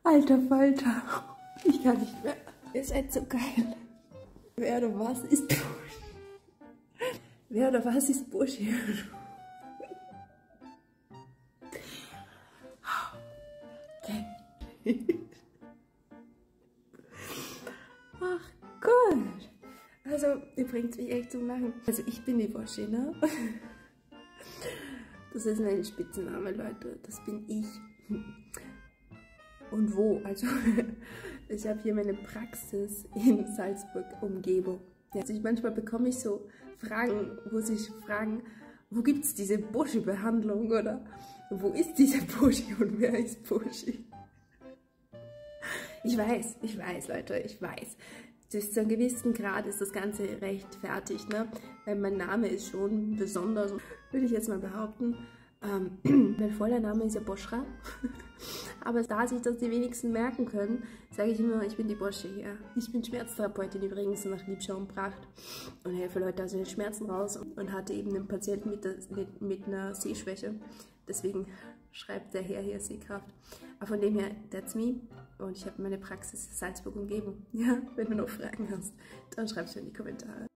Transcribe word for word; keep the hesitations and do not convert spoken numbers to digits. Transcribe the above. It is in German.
Alter Falter. Ich kann nicht mehr. Ihr seid so geil. Wer oder was ist Bushi? Wer oder was ist Bushi? Okay. Ach Gott. Also, ihr bringt mich echt zum Lachen. Also, ich bin die Bushi, ne? Das ist mein Spitzname, Leute. Das bin ich. Und wo? Also, ich habe hier meine Praxis in Salzburg, Umgebung. Also ich, manchmal bekomme ich so Fragen, wo sich fragen, wo gibt es diese Bushi-Behandlung oder wo ist diese Bushi und wer ist Bushi? Ich weiß, ich weiß, Leute, ich weiß. Bis zu einem gewissen Grad ist das Ganze rechtfertigt, ne? Weil mein Name ist schon besonders, würde ich jetzt mal behaupten. Ähm, mein voller Name ist ja Boschra, aber da sich das die wenigsten merken können, sage ich immer, ich bin die Bushi, ja. Ich bin Schmerztherapeutin übrigens nach Liebschau und Pracht und helfe Leute aus den Schmerzen raus und hatte eben einen Patienten mit, der, mit einer Sehschwäche, deswegen schreibt der Herr hier Sehkraft. Aber von dem her, that's me und ich habe meine Praxis Salzburg Umgebung. Ja, wenn du noch Fragen hast, dann schreib's mir in die Kommentare.